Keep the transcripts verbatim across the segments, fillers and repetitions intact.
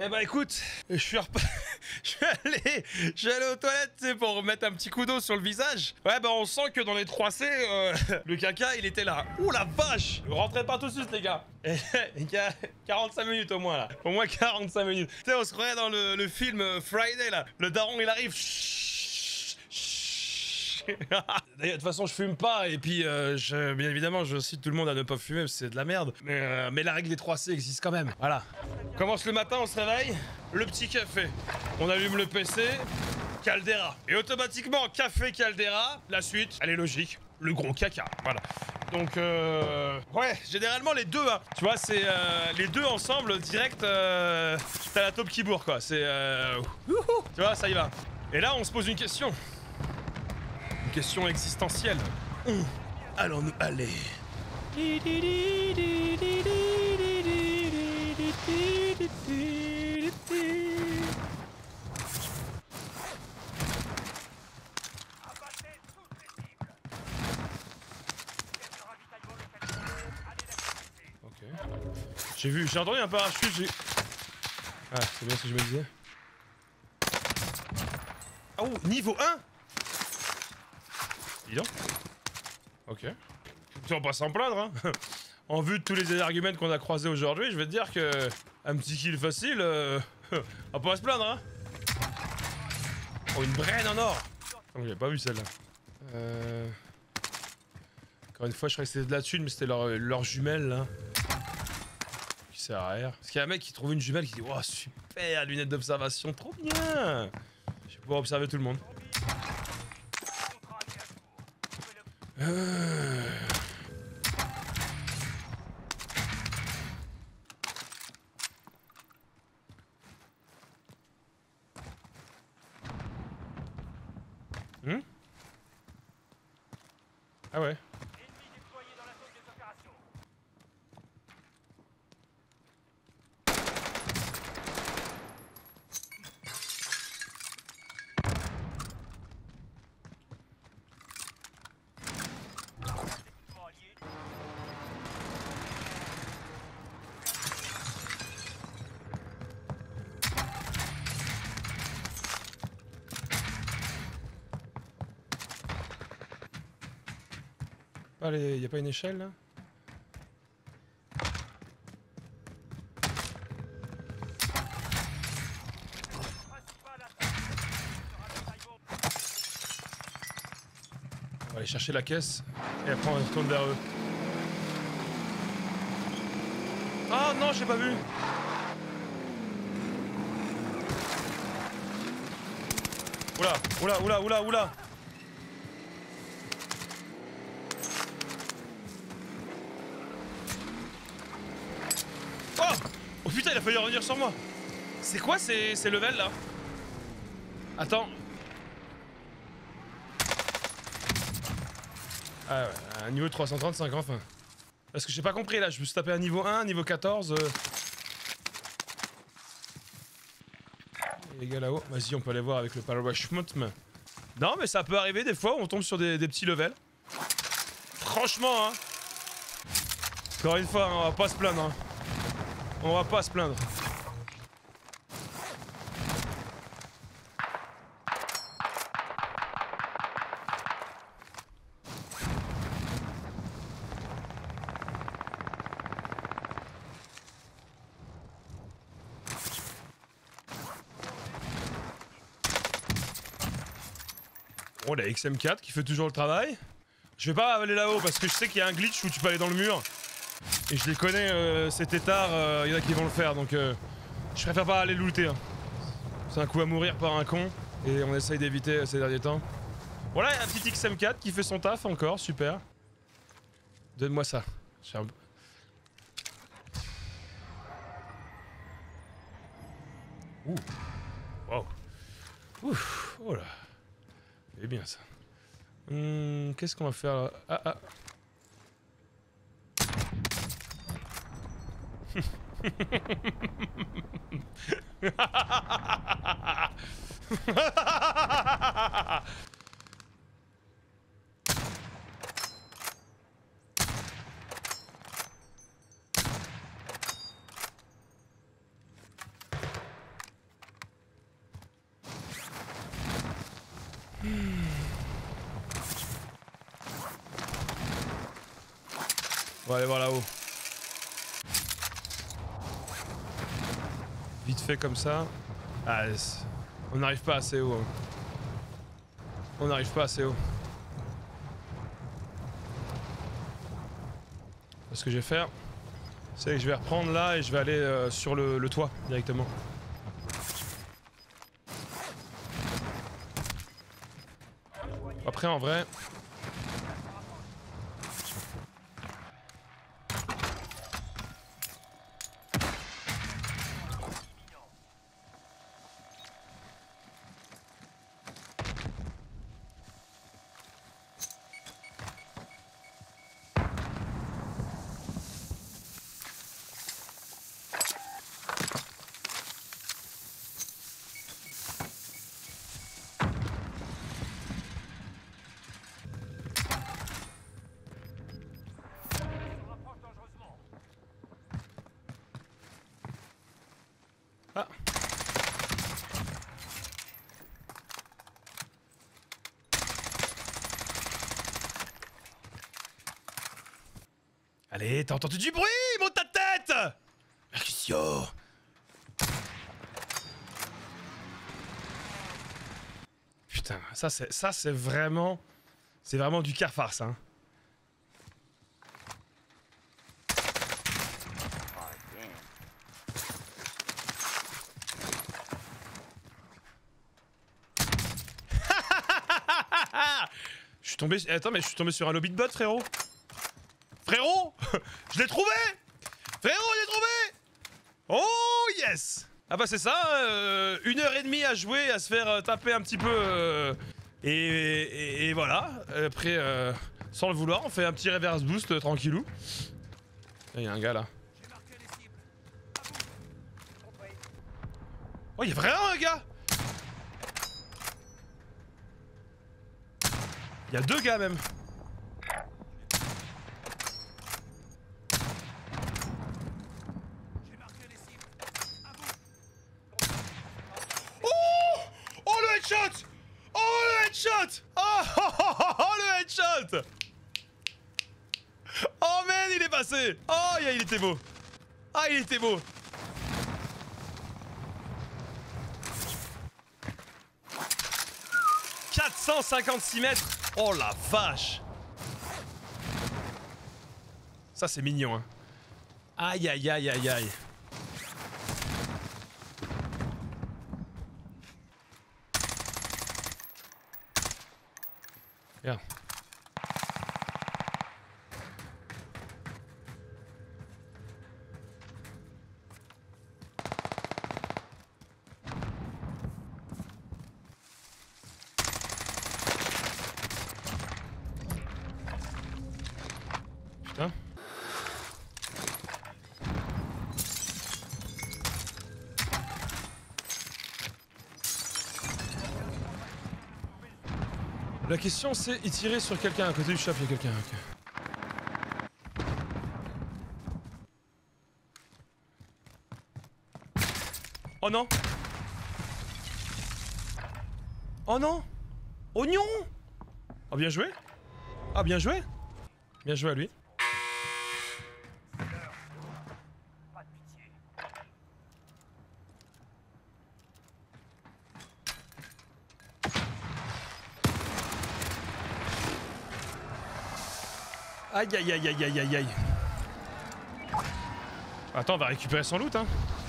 Eh bah écoute, je suis repa... je suis allé, je suis allé aux toilettes, tu sais, pour remettre un petit coup d'eau sur le visage. Ouais bah on sent que dans les trois C, euh, le caca il était là. Ouh la vache! Rentrez pas tout de suite les gars. Il y a quarante-cinq minutes au moins là. Au moins quarante-cinq minutes. Tu sais on se croyait dans le, le film Friday là. Le daron il arrive. D'ailleurs, de toute façon, je fume pas, et puis, euh, je, bien évidemment, je cite tout le monde à ne pas fumer, parce que c'est de la merde. Mais, euh, mais la règle des trois C existe quand même. Voilà. On commence le matin, on se réveille, le petit café. On allume le P C, Caldera. Et automatiquement, café Caldera, la suite, elle est logique. Le gros caca, voilà. Donc, euh... ouais, généralement, les deux, hein. Tu vois, c'est euh, les deux ensemble, direct, euh, t'as la taupe qui bourre, quoi. C'est, euh... tu vois, ça y va. Et là, on se pose une question. Une question existentielle. Où allons-nous aller? Ok. J'ai vu, j'ai entendu un parachute, j'ai... Ah, c'est bien ce que je me disais. Oh, niveau un. Dis donc. Ok. Tu vas pas s'en plaindre, hein. En vue de tous les arguments qu'on a croisés aujourd'hui, je vais te dire que... Un petit kill facile, euh... on va pas se plaindre, hein. Oh, une braine en or. Oh, j'avais pas vu celle-là. Euh... Encore une fois, je croyais que c'était de la thune, mais c'était leur, leur jumelle, là. Qui sert à rien. Parce qu'il y a un mec qui trouve une jumelle qui dit « Oh, super, lunettes d'observation, trop bien !» Je vais pouvoir observer tout le monde. Euh... Hmm? Ah ouais. Allez, y a pas une échelle là? On va aller chercher la caisse et après on retourne vers eux. Oh non, j'ai pas vu! Oula, oula, oula, oula, oula! Oh putain, il a failli revenir sur moi. C'est quoi ces, ces levels là? Attends. Ah ouais, un niveau trois cent trente-cinq enfin. Parce que j'ai pas compris là, je me suis tapé un niveau un, niveau quatorze. Euh... Les gars là-haut, vas-y on peut aller voir avec le parachute. Non mais ça peut arriver des fois, on tombe sur des, des petits levels. Franchement hein. Encore une fois, hein, on va pas se plaindre hein. On va pas se plaindre. Bon, la X M quatre qui fait toujours le travail. Je vais pas aller là-haut parce que je sais qu'il y a un glitch où tu peux aller dans le mur. Et je les connais, euh, ces têtards, il euh, y en a qui vont le faire, donc euh, je préfère pas aller looter. Hein. C'est un coup à mourir par un con, et on essaye d'éviter euh, ces derniers temps. Voilà, un petit X M quatre qui fait son taf encore, super. Donne-moi ça. J'ai un... Ouh. Wow. Ouf. Oh là. C'est bien ça. Hum, Qu'est-ce qu'on va faire là? Ah ah. On va aller voir là-haut. Vite fait comme ça. Ah, on n'arrive pas assez haut. Hein. On n'arrive pas assez haut. Ce que je vais faire, c'est que je vais reprendre là et je vais aller euh, sur le, le toit directement. Après en vrai... Ah. Allez, t'as entendu du bruit? Monte ta tête! Mercutio! Putain, ça c'est ça c'est vraiment... C'est vraiment du cafard ça. Hein. Je suis tombé... Attends, mais je suis tombé sur un lobby de bot, frérot. Frérot. Je l'ai trouvé. Frérot, je l'ai trouvé. Oh, yes. Ah bah c'est ça, euh, une heure et demie à jouer, à se faire euh, taper un petit peu... Euh, et, et, et voilà. Après, euh, sans le vouloir, on fait un petit reverse boost, euh, tranquillou. Il y a un gars, là. Oh, il y a vraiment un gars. Il y a deux gars même. Oh, oh le headshot. Oh le headshot. Oh, oh, oh, oh, oh le headshot. Oh man, il est passé. Oh il était beau. Ah il était beau. quatre cent cinquante-six mètres. Oh la vache. Ça c'est mignon hein. Aïe aïe aïe aïe aïe. Regarde. Putain. La question c'est, y tirer sur quelqu'un à côté du shop, il y a quelqu'un. Okay. Oh non. Oh non. Oignon. Oh bien joué. Ah bien joué. Bien joué à lui. Aïe aïe aïe aïe aïe aïe aïe. Attends, on va récupérer son loot hein.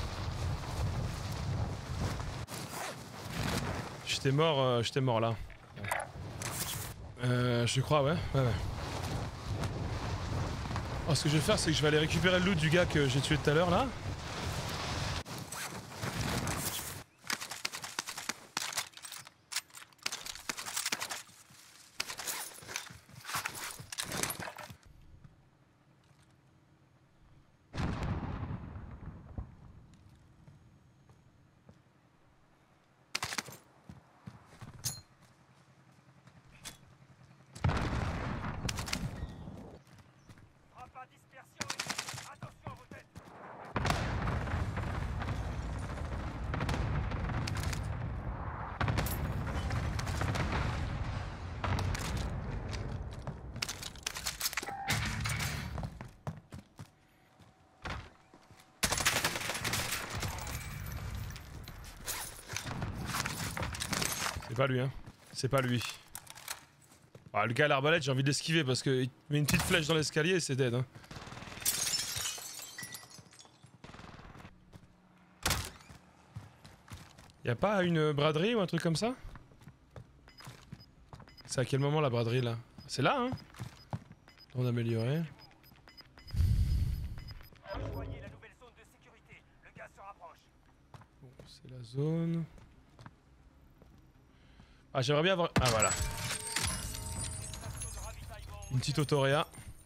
J'étais mort, euh, j'étais mort là. Euh, je crois ouais, ouais ouais. Oh, ce que je vais faire c'est que je vais aller récupérer le loot du gars que j'ai tué tout à l'heure là. C'est pas lui, hein. C'est pas lui. Ah, le gars à l'arbalète, j'ai envie de l'esquiver parce qu'il met une petite flèche dans l'escalier et c'est dead, hein. Y'a pas une braderie ou un truc comme ça? C'est à quel moment la braderie là? C'est là, hein? On a amélioré. Bon, c'est la zone. Ah, j'aimerais bien avoir... Ah, voilà. Une petite autoréa.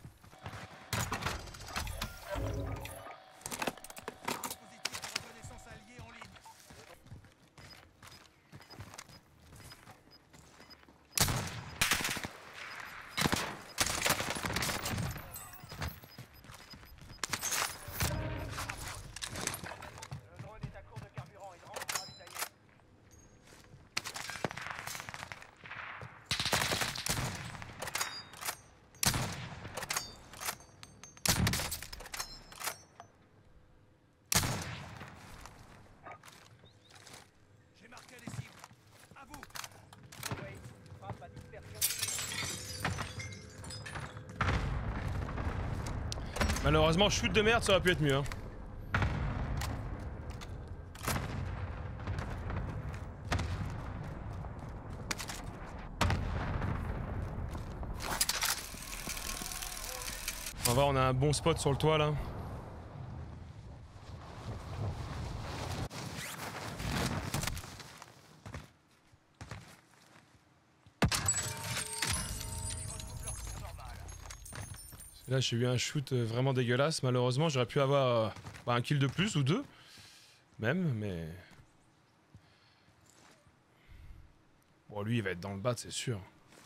Malheureusement, shoot de merde, ça aurait pu être mieux. Hein. On va voir, on a un bon spot sur le toit là. Là j'ai eu un shoot vraiment dégueulasse, malheureusement j'aurais pu avoir euh, bah, un kill de plus ou deux, même, mais... Bon lui il va être dans le bas c'est sûr. En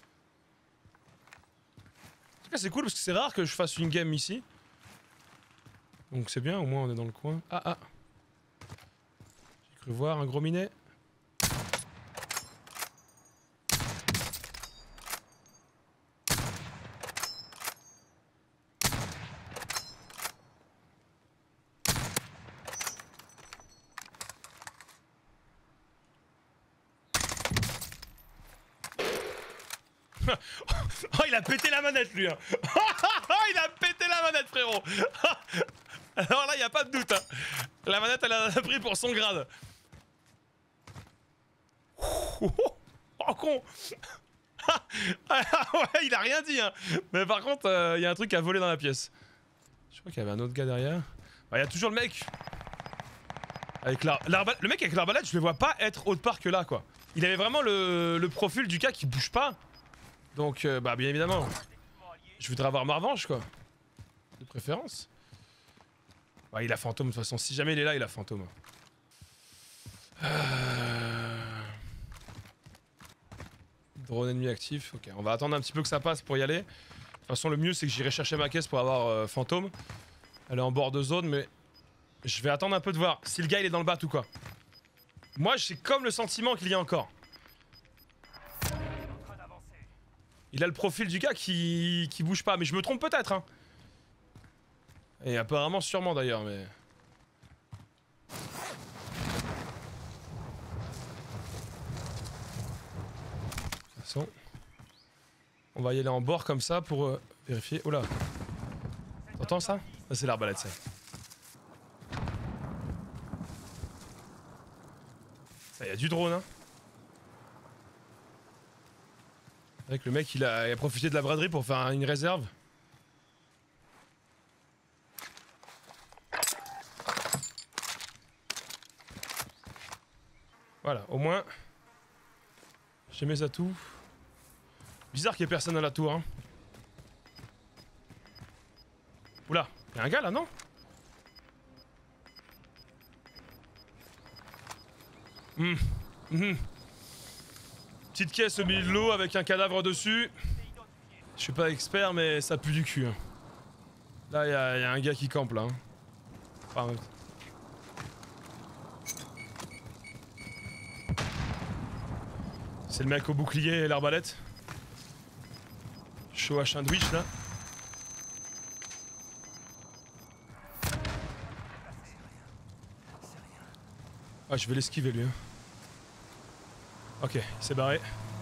tout cas c'est cool parce que c'est rare que je fasse une game ici. Donc c'est bien, au moins on est dans le coin. Ah ah. J'ai cru voir un gros minet. Oh il a pété la manette lui hein. Il a pété la manette frérot. Alors là y a pas de doute hein. La manette elle a pris pour son grade. Oh con. Ouais il a rien dit hein. Mais par contre il euh, y a un truc à voler dans la pièce. Je crois qu'il y avait un autre gars derrière. Il bah, y a toujours le mec avec l'arbalète. Le mec avec l'arbalète je le vois pas être autre part que là quoi. Il avait vraiment le, le profil du gars qui bouge pas. Donc, euh, bah bien évidemment, je voudrais avoir ma revanche quoi, de préférence. Bah il a fantôme de toute façon, si jamais il est là, il a fantôme. Euh... Drone ennemi actif, ok, on va attendre un petit peu que ça passe pour y aller. De toute façon le mieux c'est que j'irai chercher ma caisse pour avoir euh, fantôme. Elle est en bord de zone mais je vais attendre un peu de voir si le gars il est dans le bat ou quoi. Moi j'ai comme le sentiment qu'il y a encore. Il a le profil du gars qui, qui bouge pas, mais je me trompe peut-être hein. Et apparemment sûrement d'ailleurs, mais... De toute façon... On va y aller en bord comme ça pour euh, vérifier... Oh là. T'entends ça? Ah, c'est l'arbalète ça. Ça y a du drone hein. Avec le mec il a, il a profité de la braderie pour faire une réserve. Voilà, au moins j'ai mes atouts. Bizarre qu'il y ait personne à la tour hein. Oula, y'a un gars là non? Hum, hum. Petite caisse au milieu de l'eau avec un cadavre dessus. Je suis pas expert mais ça pue du cul. Hein. Là il y, y a un gars qui campe là. Hein. Enfin, c'est le mec au bouclier et l'arbalète. Chaud à sandwich là. Ah je vais l'esquiver lui. Hein. Ok, il s'est barré.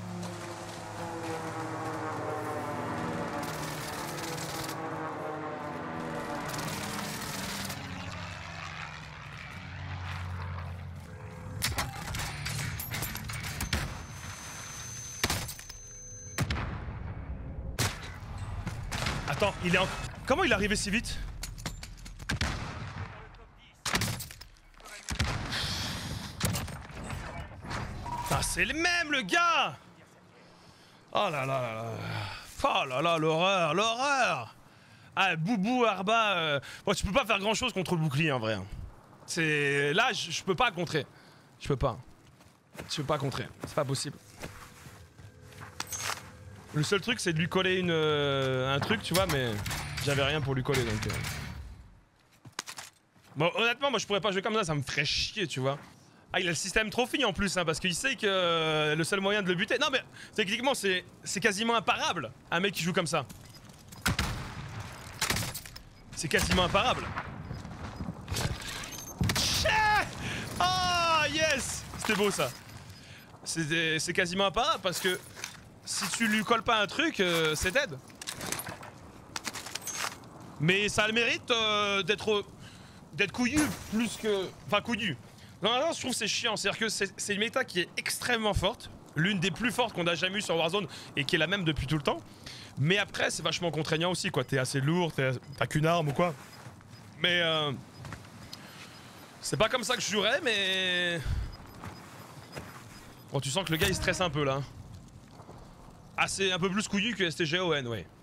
Attends, il est en... Comment il est arrivé si vite? Putain, c'est le même, le gars! Oh là là là là... Oh là là, l'horreur, l'horreur! Ah, Boubou, Arba... Euh... Bon, tu peux pas faire grand-chose contre le bouclier, en vrai. C'est... Là, je, je peux pas contrer. Je peux pas. Je peux pas contrer. C'est pas possible. Le seul truc, c'est de lui coller une, euh, un truc, tu vois, mais j'avais rien pour lui coller, donc... Euh... Bon, honnêtement, moi, je pourrais pas jouer comme ça, ça me ferait chier, tu vois. Ah, il a le système trophy en plus, hein, parce qu'il sait que euh, le seul moyen de le buter... Non, mais techniquement, c'est quasiment imparable, un mec qui joue comme ça. C'est quasiment imparable. Ah, oh, yes! C'était beau, ça. C'est quasiment imparable, parce que... Si tu lui colles pas un truc, euh, c'est dead. Mais ça a le mérite euh, d'être d'être couillu plus que... Enfin, couillu. Non, non, je trouve que c'est chiant. C'est-à-dire que c'est une méta qui est extrêmement forte. L'une des plus fortes qu'on a jamais eu sur Warzone et qui est la même depuis tout le temps. Mais après, c'est vachement contraignant aussi, quoi. T'es assez lourd, t'as qu'une arme ou quoi. Mais... Euh, c'est pas comme ça que je jouerais, mais... Bon, tu sens que le gars, il stresse un peu, là. Ah, c'est un peu plus couillu que S T G O N, ouais.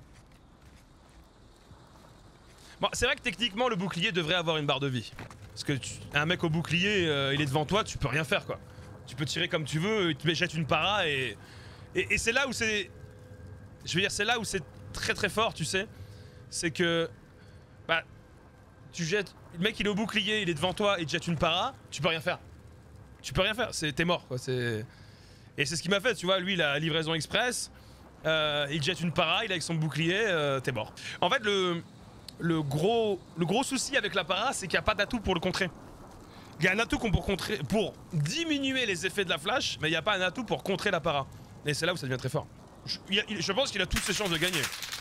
Bon, c'est vrai que techniquement, le bouclier devrait avoir une barre de vie. Parce que tu, un mec au bouclier, euh, il est devant toi, tu peux rien faire, quoi. Tu peux tirer comme tu veux, il te jette une para et... Et, et c'est là où c'est... Je veux dire, c'est là où c'est très très fort, tu sais. C'est que... Bah... Tu jettes... Le mec, il est au bouclier, il est devant toi, il te jette une para, tu peux rien faire. Tu peux rien faire, t'es mort, quoi, c'est... Et c'est ce qu'il m'a fait, tu vois, lui, la livraison express, euh, il jette une para, il est avec son bouclier, euh, t'es mort. En fait, le, le, gros, le gros souci avec la para, c'est qu'il n'y a pas d'atout pour le contrer. Il y a un atout pour, contrer, pour diminuer les effets de la flash, mais il n'y a pas un atout pour contrer la para. Et c'est là où ça devient très fort. Je, il a, il, je pense qu'il a toutes ses chances de gagner.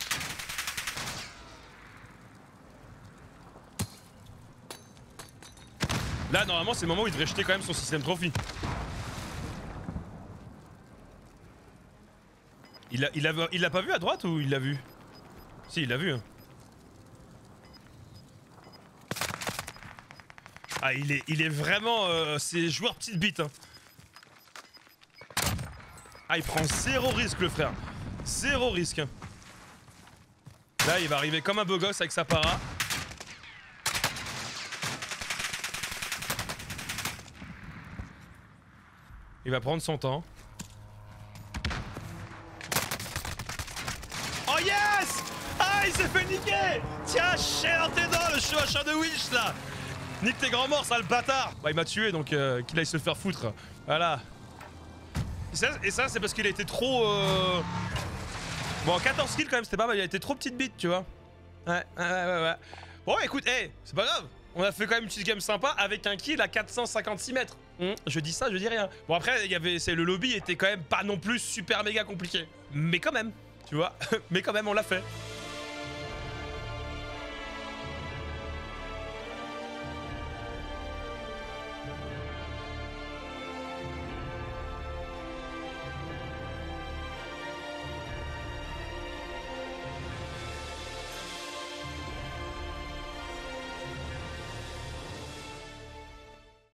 Là, normalement, c'est le moment où il devrait jeter quand même son système trophy. Il l'a il a, il a pas vu à droite ou il l'a vu? Si, il l'a vu. Hein. Ah, il est, il est vraiment... Euh, c'est joueur petite bite. Hein. Ah, il prend zéro risque, le frère. Zéro risque. Hein. Là, il va arriver comme un beau gosse avec sa para. Il va prendre son temps. Oh yes! Ah, il s'est fait niquer! Tiens, cher tes dents, le chevachard de Winch là! Nique tes grands morts, ça le bâtard! Bah, il m'a tué donc euh, qu'il aille se faire foutre. Voilà. Et ça, et ça c'est parce qu'il a été trop. Euh... Bon, quatorze kills quand même, c'était pas mal, il a été trop petite bite, tu vois. Ouais, ouais, ouais, ouais. Bon, écoute, hé, hey, c'est pas grave. On a fait quand même une petite game sympa avec un kill à quatre cent cinquante-six mètres. Mmh, je dis ça, je dis rien. Bon, après, il y avait, le lobby était quand même pas non plus super méga compliqué. Mais quand même. Tu vois, mais quand même on l'a fait.